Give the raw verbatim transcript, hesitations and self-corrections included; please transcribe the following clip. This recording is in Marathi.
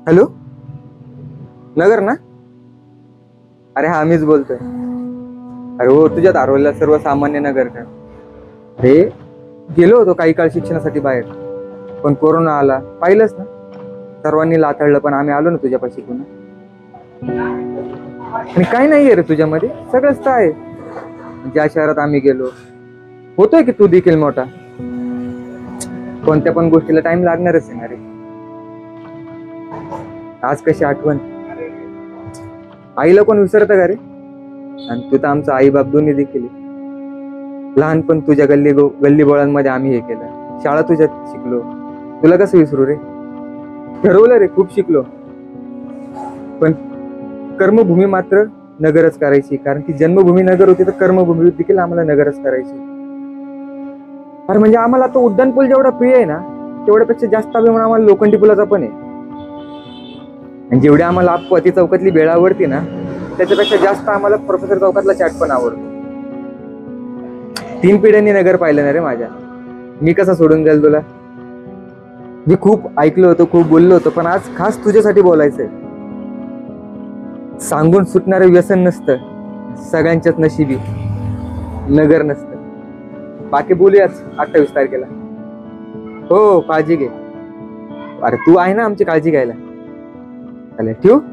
हॅलो, नगर ना? अरे हा मीच बोलतोय. अरे हो, तुझ्यात आरोला सर्वसामान्य नगर का? अरे गेलो होतो काही काळ शिक्षणासाठी बाहेर, पण कोरोना आला, पाहिलंच ना. सर्वांनी लाथाडलं, पण आम्ही आलो ना तुझ्यापाशी पुन्हा. आणि काही नाहीये रे तुझ्यामध्ये, सगळंच तर आहे. ज्या शहरात आम्ही गेलो, होतोय की तू देखील मोठा. कोणत्या पण गोष्टीला टाइम लागणारच आहे ना रे. आज कशी आठवण, आईला कोण विसरत का रे? आणि तू तर आमचा आई बाप दोन्ही देखील. लहानपण तुझ्या गल्ली गल्ली बोळांमध्ये आम्ही हे केलं, शाळा तुझ्यात शिकलो. तुला कसं विसरू रे? ठरवलं रे, खूप शिकलो, पण कर्मभूमी मात्र नगरच करायची. कारण की जन्मभूमी नगर होती, तर कर्मभूमी देखील आम्हाला नगरच करायची. अरे म्हणजे आम्हाला तो उड्डाणपूल जेवढा प्रिय आहे ना, तेवढ्यापेक्षा जास्त अभिमान आम्हाला लोखंडी पुलाचा पण आहे. आणि जेवढी आम्हाला आपत्ती चौकातली भेळ आवडती ना, त्याच्यापेक्षा जास्त आम्हाला प्रोफेसर चौकातला चाट पण आवडतो. तीन पिढ्यांनी नगर पाहिलं ना रे माझ्या, मी कसा सोडून जाईल तुला? मी खूप ऐकलो होतो, खूप बोललो होतो, पण आज खास तुझ्यासाठी बोलायचंय. सांगून सुटणारे व्यसन नसतं, सगळ्यांच्याच नशिबी नगर नसतं. बाकी बोलूयाच अठ्ठावीस तारखेला. हो, काळजी घे. अरे तू आहे ना आमची काळजी घ्यायला. चालेल, ठेवू?